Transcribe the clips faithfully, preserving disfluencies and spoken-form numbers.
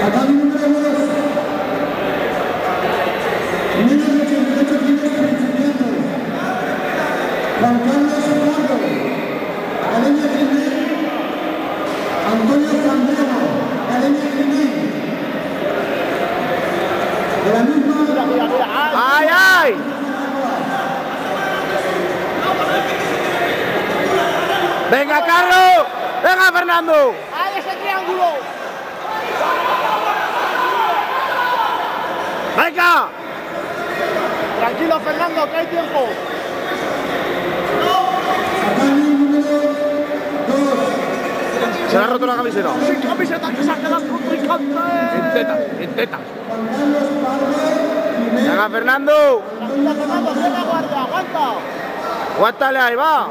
Acá mi número dos. Niños de ochenta y ocho kilos principiantes. Juan Carlos Eduardo. Academia Jiménez. Antonio Zambrano. Academia Jiménez. De la misma. Mira, mira, mira. ¡Ay, ay! ¡Venga, Carlos! ¡Venga, Fernando! ¡Ahí ese triángulo! ¡Venga! Tranquilo, Fernando, que hay tiempo. Acá mi número dos. Se le ha roto la camiseta. Sin camiseta que saque las contrincantes. En tetas, en tetas. Juan Carlos Pardo Jiménez. ¡Venga, Fernando! Tranquilo, Fernando, cierra la guardia, aguanta. ¡Aguántale, ahí va!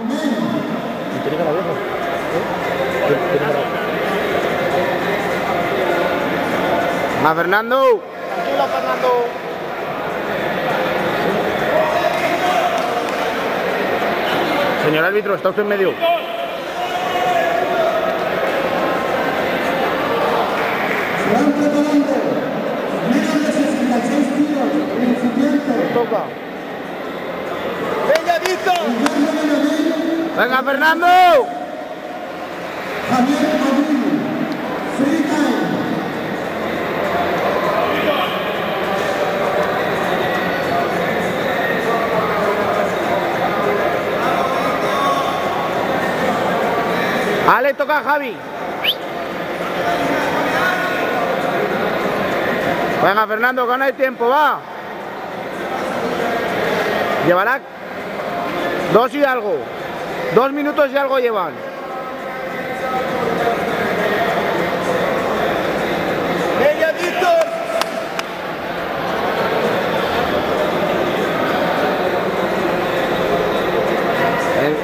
¡Venga, Fernando! Tranquilo, Fernando. Señor árbitro, está usted en medio. Se van preparando. Menos de sesenta y seis kilos principiantes. Toca. ¡Venga, Víctor! Guillermo Benavent. ¡Venga, Fernando! Javier Abril. Free time. Ale, toca a Javi. Venga, Fernando, que no hay tiempo, va. Llevará dos y algo. Dos minutos y algo llevan. ¡Venga, Víctor! Eh,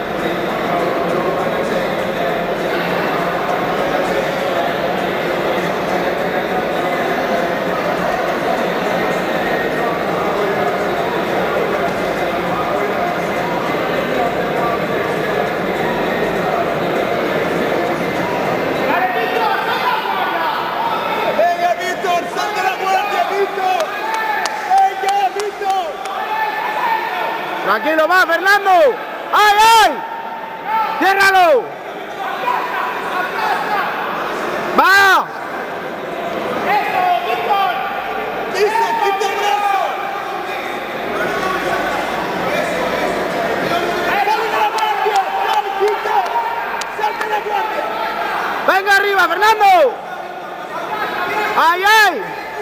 ¡Venga, Víctor! ¡Sal de la guardia, Víctor! ¡Venga, Víctor! Tranquilo, va, Fernando. ¡Ay, ay! ¡Ciérralo! ¡Va! ¡Dice, quita el brazo! ¡Sal de la guardia! ¡Sal, quita! ¡Sal de la guardia! ¡Venga arriba, Fernando! ¡Ay, ay!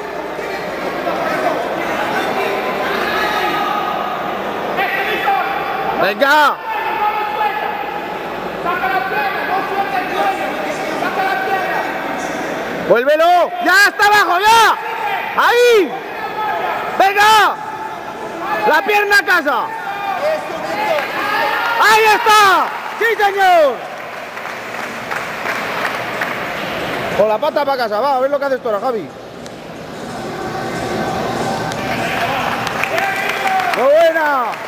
¡Venga! ¡Vuélvelo! ¡Ya está abajo, ya! ¡Ahí! ¡Venga! ¡La pierna a casa! ¡Eso, Víctor! ¡Ahí está! ¡Sí, señor! Con la pata para casa, va, a ver lo que haces tú ahora, Javi. ¡Muy buena!